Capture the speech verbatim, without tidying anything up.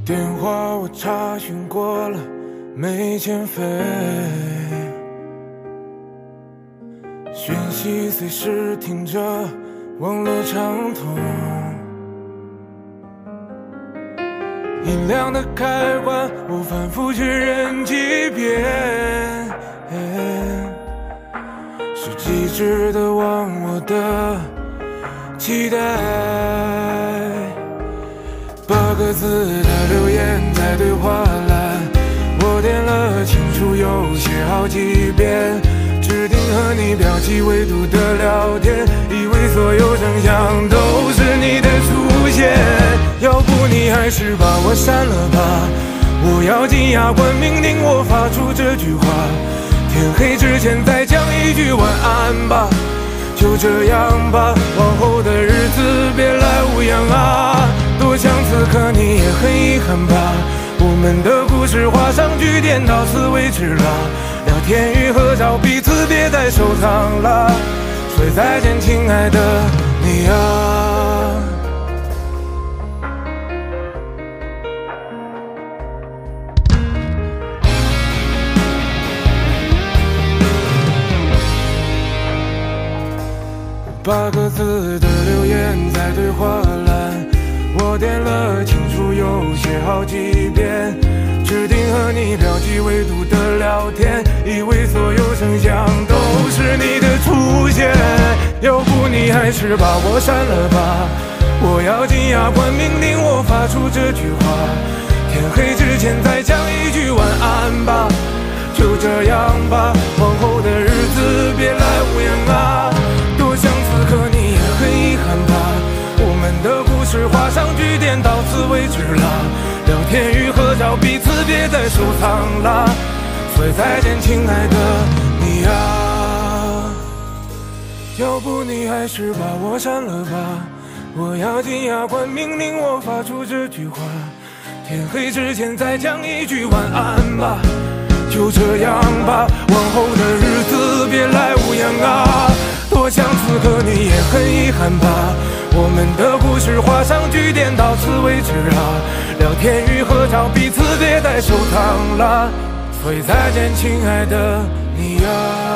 电话我查询过了，没欠费。讯息随时听着，网络畅通。音量的开关，我反复确认几遍。是机智的忘我的期待。八个字的留言在对话栏，我点了清楚又写好几遍，指定和你标记纬度的聊天，以为所有声响都是你的出现。要不你还是把我删了吧，我咬紧牙关命令我发出这句话，天黑之前再讲一句晚安吧，就这样吧，往后的日子别来无恙啊。多想此刻你也很遗憾吧，我们的故事画上句点，到此为止了。聊天与合照彼此别再收藏了，所以再见亲爱的你啊。八个字的留言在对话栏，我点了清楚又写好几遍，指定和你标记纬度的聊天，以为所有声响都是你的出现。要不你还是把我删了吧，我咬紧牙关命令我发出这句话，天黑之前再讲一句晚安吧，就这样吧，往后的日子别来无恙啊。多想此刻你也很遗憾吧，我们的故事画上句点，到此为止了。聊天与合照彼此别再收藏了，所以再见亲爱的你啊。要不你还是把我删了吧，我咬紧牙关命令我发出这句话，天黑之前再讲一句晚安吧，就这样吧，往后的日子别来无恙啊。多想此刻你也很遗憾吧，我们的故事画上句点，到此为止啊。聊天与合照彼此别再收藏了，所以再见亲爱的你啊。